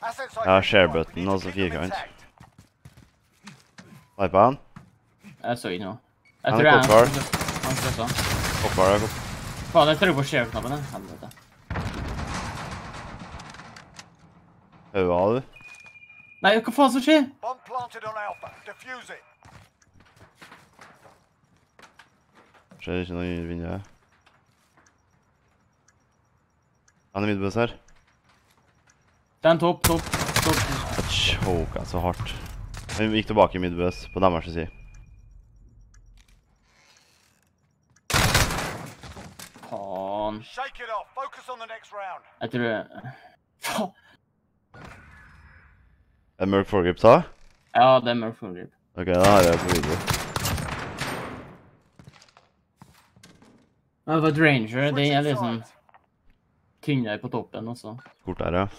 Ja, share-button og så firkant. Sniper han? Jeg så ikke noe. Han er kopbar. Han stressa. Kopbar er kopbar. Faen, jeg trykker på share-knappen, helvete. Høyva du? Nei, hva faen som skjer? Skjer ikke noe i vinduet. Han er midtbøs her. Den topp. Jeg choket så hardt. Vi gikk tilbake i midtbøs på deres side. Faen. Jeg tror... Faen. Er det mørk foregrip da? Ja, det er mørk foregrip. Ok, da har jeg på video. Ja, det var et ranger, det er liksom... tyngre på toppen også. Kort der, ja.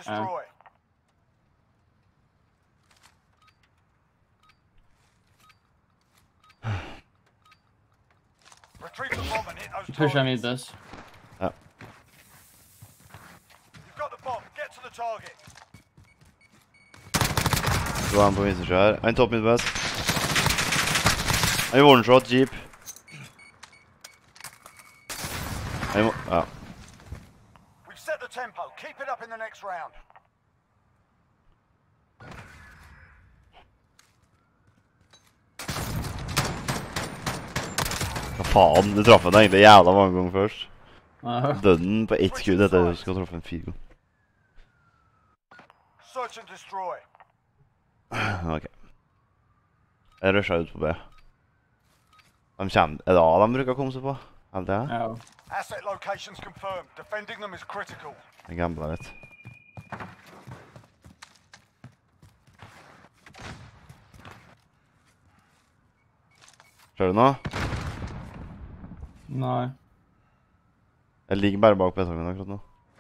Pusher midbus. Ja. Så var han på vinstersjø her. En topp midbus. En one-shot jeep. En ja. Tempo. Keep it up in the next round. Hva faen, du traff den egentlig jævla mange ganger først. Døde den på ett skudd etter du skal traffe en 4 ganger. Search and destroy. Ok. Jeg rusher ut på B. De kommer, er det A de bruker å komme seg på? Helt det? Ja. Asset locations confirmed. Defending them is critical. Jeg gambler litt. Ser du noe? Nei. Jeg ligger bare bak PC-en min akkurat nå.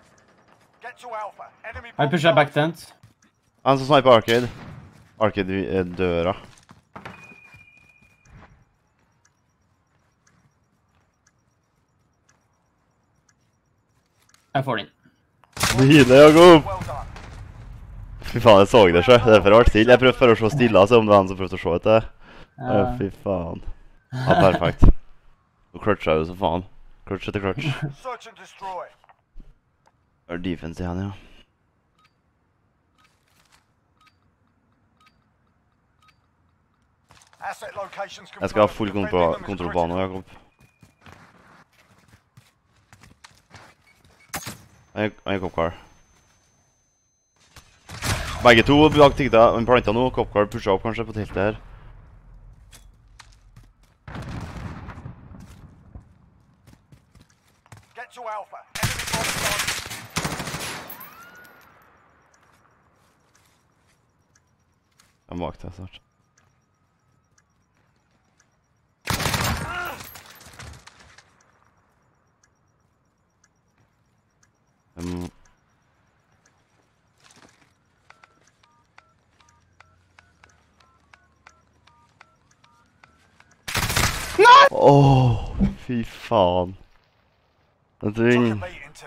Jeg pusher back tent. Han som sniper Arcade. Arcade er døra. Jeg får den. Nydelig, Jakob! Fy faen, jeg så det selv. Det er for rart til. Jeg prøvde for å se stille, så om det var han som prøvde å se etter. Fy faen. Ja, perfekt. Og clutcha jo så faen. Clutch etter clutch. Det er defense igjen, ja. Jeg skal ha full kontroll på han nå, Jakob. Han er Copcar. Begge to bak tikta, men planta nå. Copcar pushet opp kanskje på tiltet her. Jeg må bak det snart. Åh, fy faen. Det er ingen...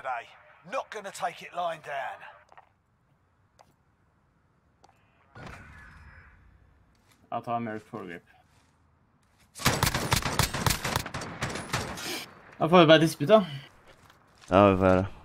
Jeg tar mørk foregrip. Da får vi bare dispute, da. Ja, vi får gjøre det.